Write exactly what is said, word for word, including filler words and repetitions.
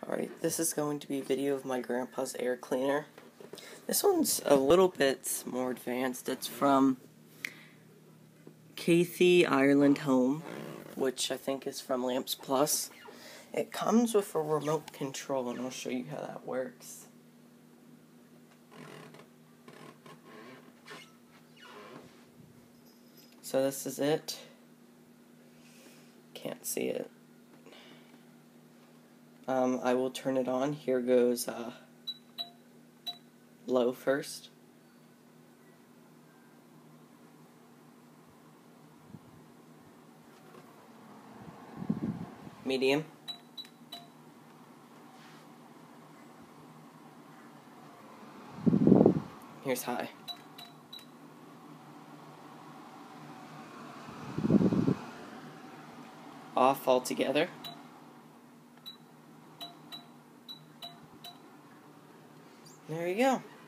Alright, this is going to be a video of my grandpa's air cleaner. This one's a little bit more advanced. It's from Kathy Ireland Home, which I think is from Lamps Plus. It comes with a remote control, and I'll show you how that works. So this is it. Can't see it. Um, I will turn it on. Here goes uh, low first. Medium. Here's high. Off altogether. There you go.